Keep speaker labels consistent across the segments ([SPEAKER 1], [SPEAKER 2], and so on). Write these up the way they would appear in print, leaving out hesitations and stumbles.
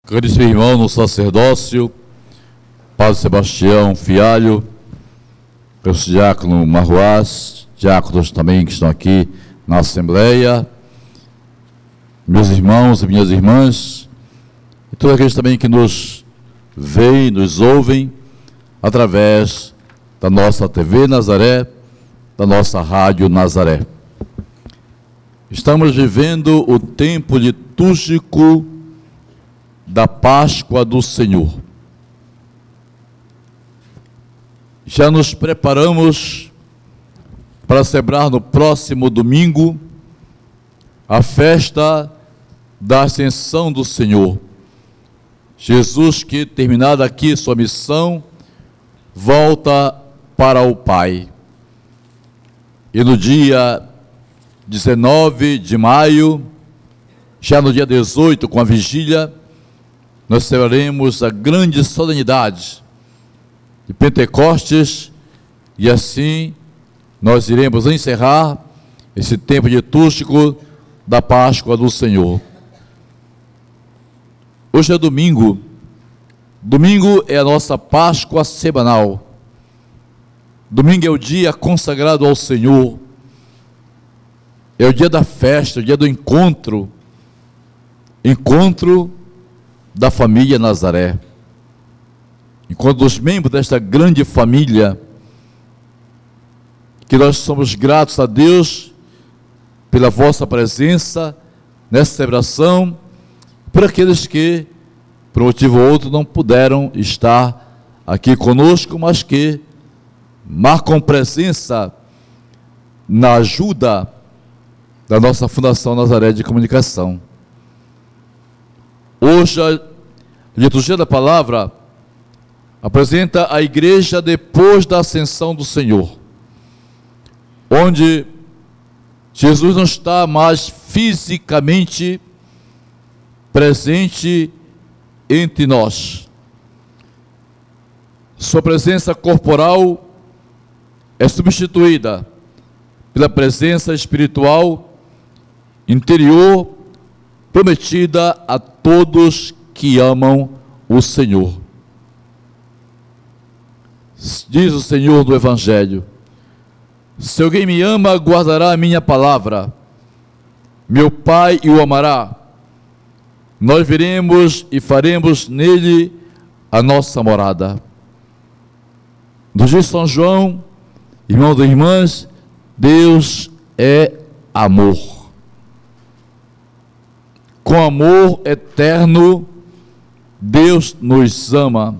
[SPEAKER 1] Caríssimo irmão no sacerdócio, Padre Sebastião Fialho, diácono Marruás, diáconos também que estão aqui na Assembleia, meus irmãos e minhas irmãs, e todos aqueles também que nos veem, nos ouvem, através da nossa TV Nazaré, da nossa Rádio Nazaré. Estamos vivendo o tempo litúrgico da Páscoa do Senhor. Já nos preparamos para celebrar no próximo domingo a festa da Ascensão do Senhor. Jesus, que terminada aqui sua missão, volta para o Pai. E no dia 19 de maio, já no dia 18, com a vigília, nós celebraremos a grande solenidade de Pentecostes, e assim nós iremos encerrar esse tempo litúrgico da Páscoa do Senhor. Hoje é domingo. Domingo é a nossa Páscoa semanal. Domingo é o dia consagrado ao Senhor. É o dia da festa, o dia do encontro da família Nazaré. Enquanto os membros desta grande família, que nós somos gratos a Deus pela vossa presença nessa celebração, por aqueles que, por um motivo ou outro, não puderam estar aqui conosco, mas que marcam presença na ajuda da nossa Fundação Nazaré de Comunicação. Hoje, a liturgia da palavra apresenta a igreja depois da ascensão do Senhor, onde Jesus não está mais fisicamente presente entre nós. Sua presença corporal é substituída pela presença espiritual interior prometida a todos que amam o Senhor. Diz o Senhor do Evangelho: se alguém me ama, guardará a minha palavra, meu Pai o amará, nós viremos e faremos nele a nossa morada. Nos diz São João, irmãos e irmãs, Deus é amor. Com amor eterno, Deus nos ama.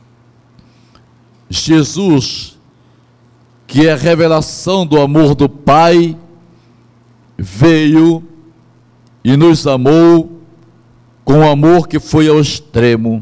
[SPEAKER 1] Jesus, que é a revelação do amor do Pai, veio e nos amou com um amor que foi ao extremo.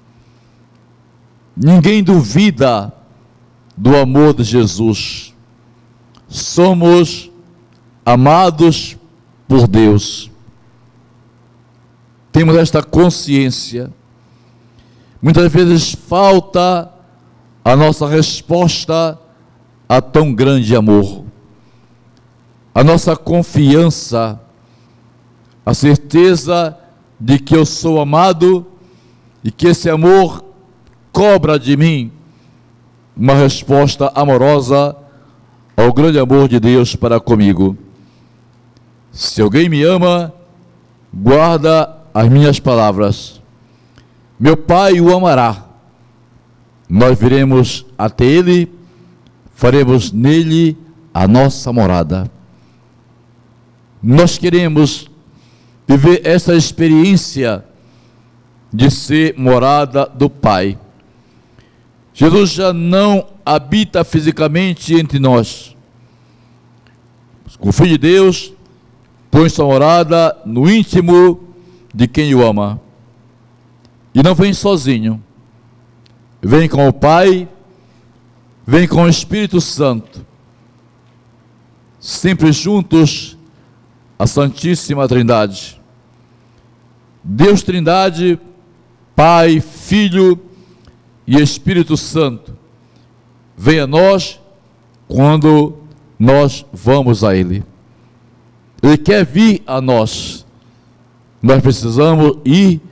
[SPEAKER 1] Ninguém duvida do amor de Jesus. Somos amados por Deus. Temos esta consciência. Muitas vezes falta a nossa resposta a tão grande amor. A nossa confiança, a certeza de que eu sou amado e que esse amor cobra de mim uma resposta amorosa ao grande amor de Deus para comigo. Se alguém me ama, guarda as minhas palavras, meu Pai o amará, nós viremos até ele, faremos nele a nossa morada. Nós queremos viver essa experiência de ser morada do Pai. Jesus já não habita fisicamente entre nós. O Filho de Deus põe sua morada no íntimo de quem o ama. E não vem sozinho. Vem com o Pai, vem com o Espírito Santo. Sempre juntos, a Santíssima Trindade. Deus Trindade, Pai, Filho e Espírito Santo, vem a nós quando nós vamos a Ele. Ele quer vir a nós. Nós precisamos ir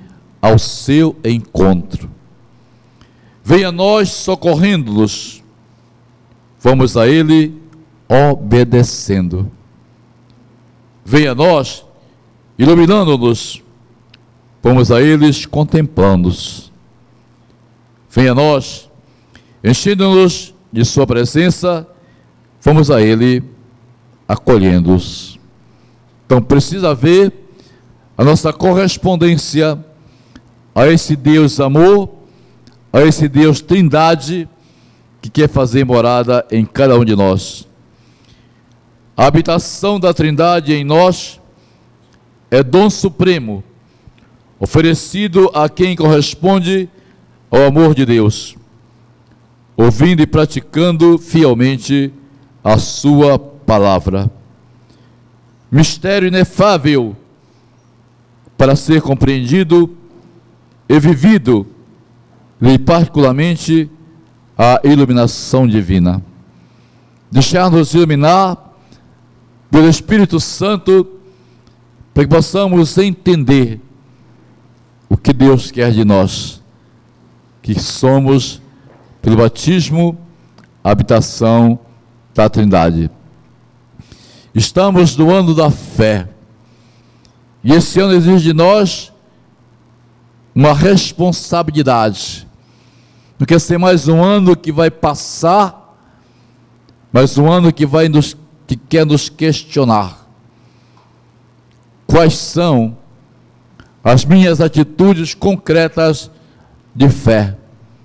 [SPEAKER 1] ao seu encontro. Venha a nós socorrendo-nos, vamos a Ele obedecendo. Venha a nós iluminando-nos, vamos a eles contemplando-os. Venha a nós enchendo-nos de sua presença, vamos a Ele acolhendo-os. Então precisa haver a nossa correspondência a esse Deus amor, a esse Deus Trindade, que quer fazer morada em cada um de nós. A habitação da Trindade em nós é dom supremo, oferecido a quem corresponde ao amor de Deus, ouvindo e praticando fielmente a sua palavra. Mistério inefável para ser compreendido e vivido, e particularmente a iluminação divina. Deixar-nos iluminar pelo Espírito Santo, para que possamos entender o que Deus quer de nós, que somos, pelo batismo, a habitação da Trindade. Estamos no ano da fé, e esse ano exige de nós uma responsabilidade. Não quer ser mais um ano que vai passar, mas um ano que quer nos questionar. Quais são as minhas atitudes concretas de fé?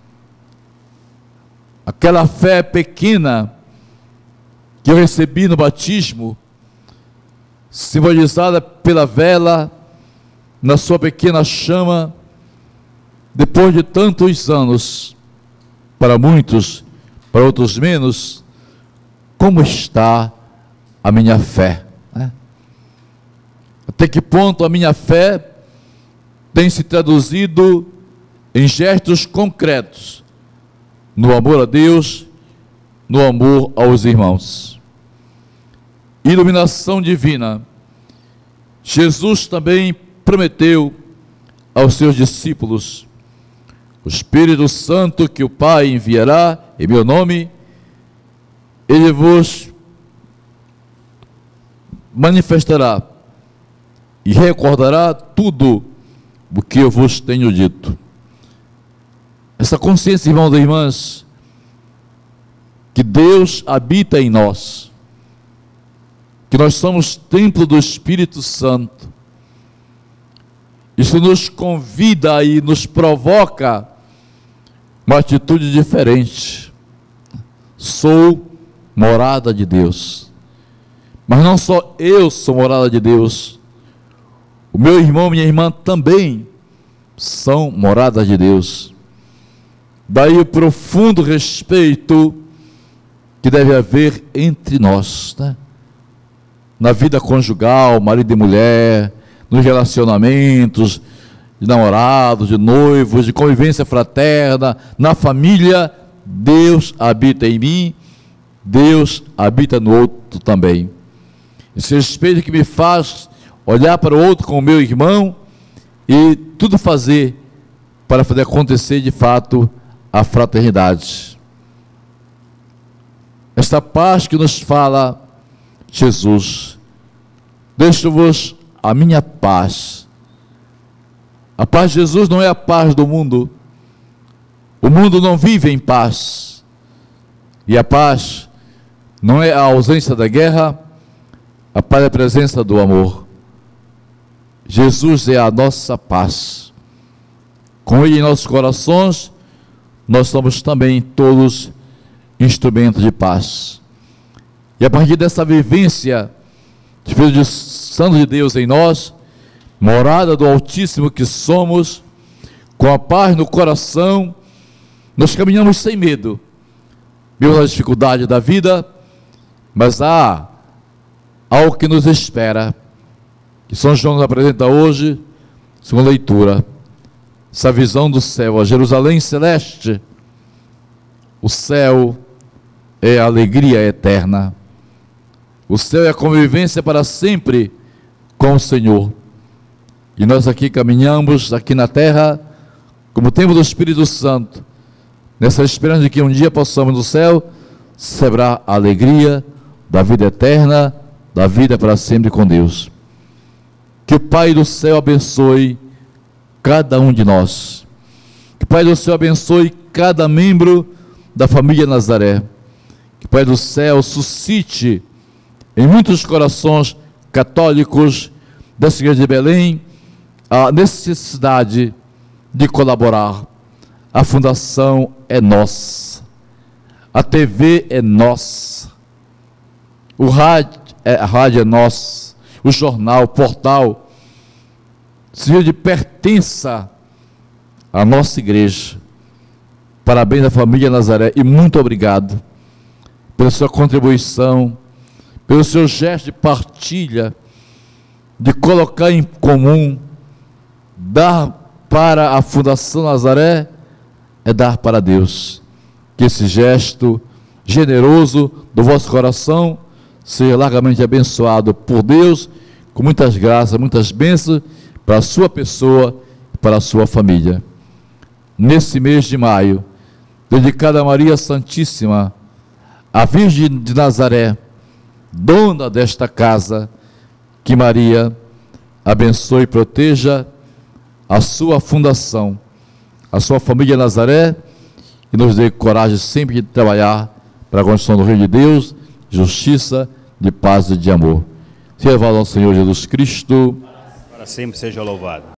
[SPEAKER 1] Aquela fé pequena que eu recebi no batismo, simbolizada pela vela, na sua pequena chama, depois de tantos anos, para muitos, para outros menos, como está a minha fé? Até que ponto a minha fé tem se traduzido em gestos concretos, no amor a Deus, no amor aos irmãos. Iluminação divina. Jesus também prometeu aos seus discípulos: o Espírito Santo que o Pai enviará em meu nome, ele vos manifestará e recordará tudo o que eu vos tenho dito. Essa consciência, irmãos e irmãs, que Deus habita em nós, que nós somos templo do Espírito Santo, isso nos convida e nos provoca uma atitude diferente. Sou morada de Deus, mas não só eu sou morada de Deus, o meu irmão, minha irmã também são moradas de Deus. Daí o profundo respeito que deve haver entre nós, na vida conjugal, marido e mulher, nos relacionamentos de namorados, de noivos, de convivência fraterna, na família. Deus habita em mim, Deus habita no outro também. Esse respeito que me faz olhar para o outro como meu irmão e tudo fazer para fazer acontecer de fato a fraternidade. Esta paz que nos fala Jesus: deixo-vos a minha paz. A paz de Jesus não é a paz do mundo. O mundo não vive em paz. E a paz não é a ausência da guerra, a paz é a presença do amor. Jesus é a nossa paz. Com Ele em nossos corações, nós somos também todos instrumentos de paz. E a partir dessa vivência do Espírito Santo de Deus em nós, morada do Altíssimo que somos, com a paz no coração, nós caminhamos sem medo, mesmo nas dificuldades da vida, mas há algo que nos espera, que São João nos apresenta hoje, segunda leitura, essa visão do céu, a Jerusalém celeste. O céu é a alegria eterna, o céu é a convivência para sempre com o Senhor, E nós aqui caminhamos, aqui na terra, como templo do Espírito Santo, nessa esperança de que um dia possamos no céu celebrar a alegria da vida eterna, da vida para sempre com Deus. Que o Pai do céu abençoe cada um de nós. Que o Pai do céu abençoe cada membro da família Nazaré. Que o Pai do céu suscite em muitos corações católicos dessa igreja de Belém a necessidade de colaborar. A fundação é nossa, a TV é nossa, a rádio é nossa, o jornal, o portal, seja de pertença à nossa igreja. Parabéns à família Nazaré e muito obrigado pela sua contribuição, pelo seu gesto de partilha, de colocar em comum. Dar para a Fundação Nazaré é dar para Deus. Que esse gesto generoso do vosso coração seja largamente abençoado por Deus, com muitas graças, muitas bênçãos para a sua pessoa e para a sua família. Nesse mês de maio, dedicado a Maria Santíssima, a Virgem de Nazaré, dona desta casa, que Maria abençoe e proteja a sua fundação, a sua família Nazaré, e nos dê coragem sempre de trabalhar para a construção do reino de Deus, justiça, de paz e de amor. Seja louvado ao Senhor Jesus Cristo.
[SPEAKER 2] Para sempre seja louvado.